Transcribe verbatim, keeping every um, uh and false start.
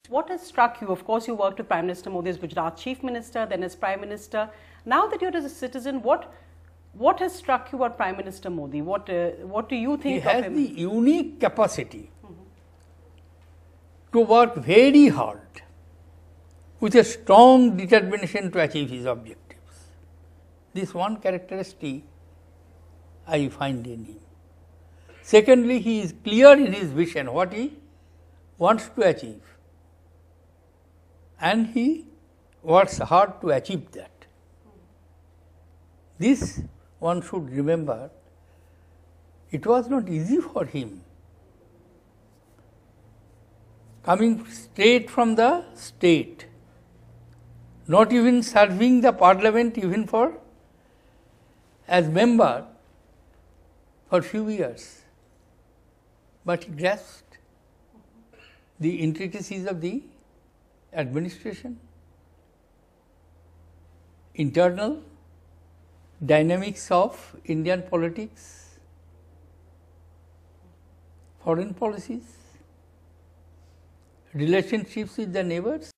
What has struck you? Of course, you worked with Prime Minister Modi as Gujarat Chief Minister, then as Prime Minister. Now that you're as a citizen, what what has struck you about Prime Minister Modi? What uh, what do you think he of has him? the unique capacity mm-hmm. to work very hard with a strong determination to achieve his objectives. This one characteristic I find in him. Secondly, he is clear in his vision, what he wants to achieve, and he works hard to achieve that. This one should remember, it was not easy for him. Coming straight from the state, not even serving the parliament even for as member for few years, but he grasped the intricacies of the administration, internal dynamics of Indian politics, foreign policies, relationships with the neighbors,